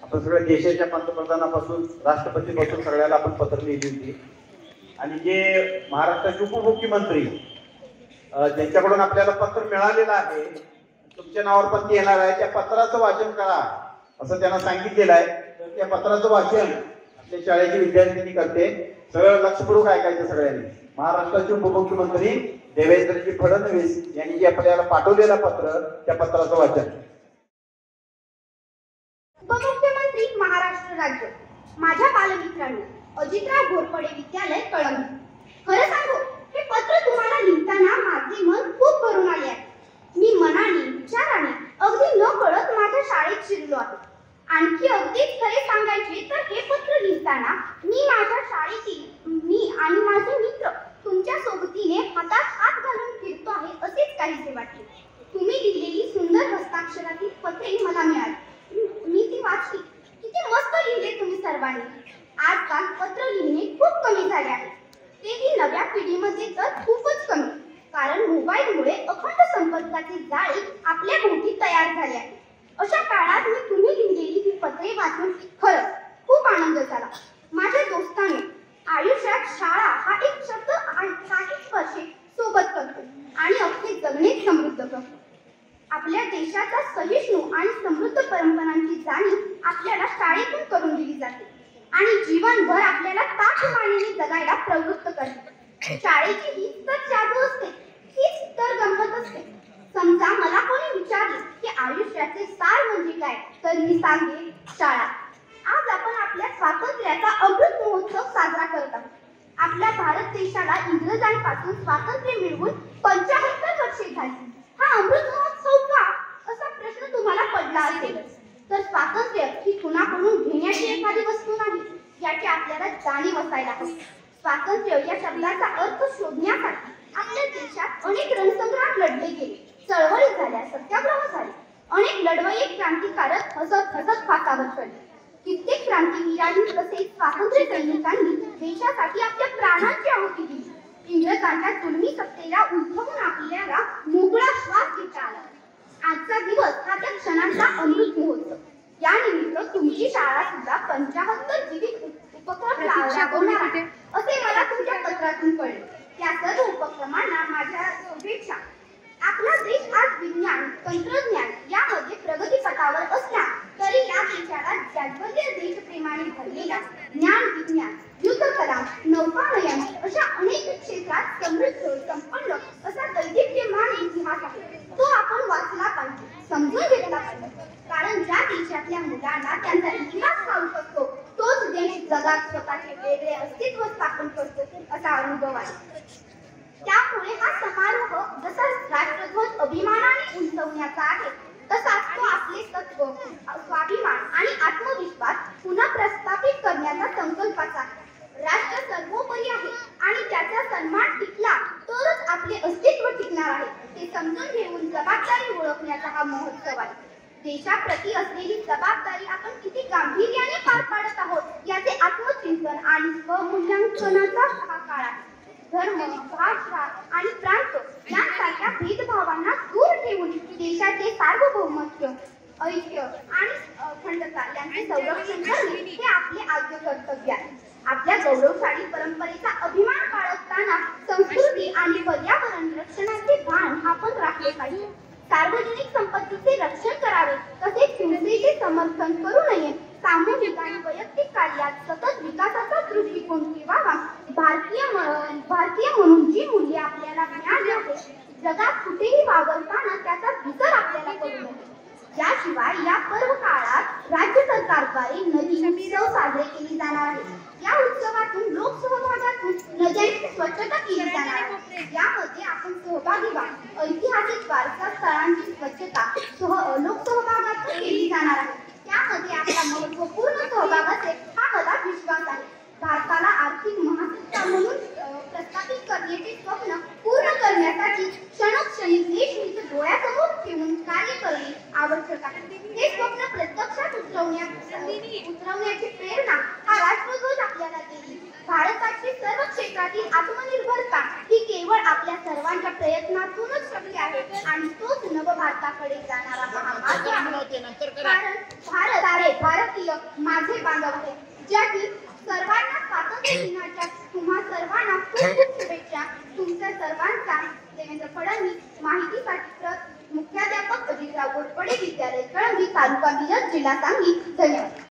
आपण सगळ्या देशाच्या पंतप्रधानापासून राष्ट्रपतीपासून सगळ्याला आपण पत्र लिहिली होती आणि जे महाराष्ट्राचे उपमुख्यमंत्री ज्यांच्याकडून आपल्याला पत्र मिळालेलं आहे तुमच्या नावावर पण येणार आहे त्या पत्राचं वाचन करा असं त्यांना सांगितलेलं आहे. तर त्या पत्राचं वाचन आपल्या शाळेचे विद्यार्थ्यांनी करते. सगळं लक्षपूर्वक ऐकायचं सगळ्यांनी. महाराष्ट्राचे उपमुख्यमंत्री देवेंद्रजी फडणवीस यांनी जे आपल्याला पाठवलेलं पत्र त्या पत्राचं वाचन. उपमुख्यमंत्री महाराष्ट्र राज्य, माझ्या बालमित्रांनो, अजितराव घोरपडे विद्यालय कळंब. खरं सांगू, हे पत्र तुम्हाला लिहिताना माझे मन खूप भरून आले आहे. मी मनाने विचाराने अगदी न कळत माझ्या शाळेत शिरलो आहे. आणखी अगदीच खरे सांगायचे तर हे पत्र लिहिताना मी माझ्या शाळेतील मी आणि माझे मित्र तुमच्या सोबतीने हातात हात घालून फिरतो आहे असेच काहीसे वाटले. तुम्ही लिहिलेली सुंदर हस्ताक्षरातील पत्रे मला मिळाली. मी ती वाचली. किती मस्त लिहिले तुम्ही सर्वांनी. आजकाल पत्र लिहिणे खूप कमी झाले आहे. तेही नव्या पिढीमध्ये तर खूपच कमी. कारण मोबाईलमुळे अखंड संपर्काचे जाळे आपल्या भोवती तयार झाले आहे. अशा काळात मी तुम्ही लिहिलेली ही पत्रे वाचून खरंच खूप आनंद झाला. माझ्या दोस्तांनो, आयुष्यात शाळा हा एक शब्द काही वर्षे सोबत करतो आणि अख्खे जगणे समृद्ध करतो. आपल्या देशाचा सहिष्णू आणि समृद्ध परंपरांची जाणीव आपल्याला शाळेतून करून दिली जाते आणि जीवनभर आपल्याला ताठमानेने जगायला प्रवृत्त करते. शाळेची हीच तर जादू असते, हीच तर गंमत असते. समजा मला कोणी विचारले की आयुष्याचे सार म्हणजे काय, तर मी सांगेन शाळा. आज आपण आपल्या स्वातंत्र्याचा अमृत महोत्सव साजरा करत आहोत. आपल्या भारत देशाला इंग्रजांपासून स्वातंत्र्य मिळवून 75 वर्षे झाली. हा अमृत महोत्सव का असा प्रश्न तुम्हाला पडला असेल. तर स्वातंत्र्य ही कुणाकडून घेण्याची एखादी वस्तू नाही, याची आपल्याला जाणीव असायला हवी. स्वातंत्र्य या शब्दाचा अर्थ शोधण्यासाठी आपल्या देशात अनेक रणसंग्राम लढले गेले, चळवळी झाल्या, सत्याग्रह झाले. अनेक लढवय्ये क्रांतिकारक हसत हसत फासावर चढले. कित्येक क्रांतिवीरांनी तसेच स्वातंत्र्य सैनिकांनी देशासाठी आपल्या प्राणांची आहुती दिली. इंग्रजांच्या जुलमी सत्तेला उलथवून आपल्याला मोकळा श्वास घेता आला. आजचा दिवस हा त्या क्षणांचा अमृत महोत्सव. या निमित्त तुमची शाळा सुद्धा 75 विविध उपक्रम राबवणार आहे असे मला तुमच्या पत्रातून कळले. त्या सर्व उपक्रमांना माझ्या शुभेच्छा. आपला देश आज विज्ञान तंत्रज्ञान यामध्ये प्रगतीपथावर असला तरी या देशाला जाज्वल्य देशप्रेमाने भरलेला ज्ञान विज्ञान युद्धकला नौकानयन अशा अनेक क्षेत्रात समृद्ध संपन्न असा दैदिप्यमान इतिहास आहे. तो आपण वाचला पाहिजे, समजून घेतला पाहिजे. कारण ज्या देशातल्या मुलांना त्यांचा इतिहास ठाऊक असतो तोच देश जगात स्वतःचे वेगळे अस्तित्व स्थापन करतो असा अनुभव आहे. त्यामुळे हा समारोह जसा राष्ट्रध्वज अभिमानाने उंचवण्याचा आहे तसाच तो आपले तत्व स्वाभिमान आणि आत्मविश्वास पुन्हा प्रस्थापित करण्याचा संकल्पाचा आहे. राष्ट्र सर्वोपरी आहे आणि त्याचा सन्मान टिकला तरच आपले अस्तित्व टिकणार आहे हे समजून घेऊन जबाबदारी ओळखण्याचा हा महोत्सव आहे. देशाप्रती असलेली जबाबदारी आपण किती गांभीर्याने पार पाडत आहोत याचे आत्मचिंतन आणि स्वमूल्यांकनाचा हा काळ आहे. धर्म भाषा आणि प्रांत यांसारख्या भेदभावांना दूर ठेवून देशाचे सार्वभौमत्व ऐक्य आणि अखंडता यांचे संरक्षण करणे हे आपले आद्य कर्तव्य आहे. आपल्या गौरवशाली परंपरेचा अभिमान बाळगताना संस्कृती आणि पर्यावरण रक्षणाचे भान आपण राखले पाहिजे. सार्वजनिक संपत्तीचे रक्षण करावे तसेच हिंसेचे समर्थन करू नये. सामूहिक आणि वैयक्तिक कार्यात सतत विकासाचा दृष्टिकोन ठेवावा. भारतीय म्हणून जी मूल्ये आपल्याला मिळाली आहेत जगात कुठेही वावरताना त्याचा विसर आपल्याला करू नये. याशिवाय या पर्व काळात राज्य सरकारद्वारे नदी उत्सव साजरे केले जाणार आहे. या उत्सवातून लोकसहभागातून नद्यांची स्वच्छता केली जाणार आहे. यामध्ये आपण सहभागी व्हा. ऐतिहासिक वारसा स्थळांची स्वच्छता लोकसहभागातून केली जाणार आहे. त्यामध्ये आपला महत्त्वपूर्ण सहभाग असेल हा मला विश्वास आहे. भारताला आर्थिक महासत्ता म्हणून प्रस्थापित करण्याचे स्वप्न पूर्ण करण्यासाठी क्षणोक्षणी देशहित डोळ्यासमोर ठेवून कार्य करणे आवश्यक आहे. हे स्वप्न प्रत्यक्षात उतरवण्याची प्रेरणा हा राष्ट्रध्वज आपल्याला देईल. भारताची सर्व क्षेत्रातील आत्मनिर्भरता ही केवळ आपल्या सर्वांच्या प्रयत्नातूनच शक्य आहे आणि तोच नव भारताकडे जाणारा महामार्ग आहे. कारण भारत भारतीय माझे बांधव हे, ज्या की सर्वांना स्वातंत्र्य दिनाच्या तुम्हा सर्वांना खूप खूप शुभेच्छा. तुमच्या सर्वांचा देवेंद्र फडणवीस. माहितीसाठी मुख्याध्यापक अजितराव घोरपडे विद्यालय कळंबी, तालुका मिरज, जिल्हा सांगली. धन्यवाद.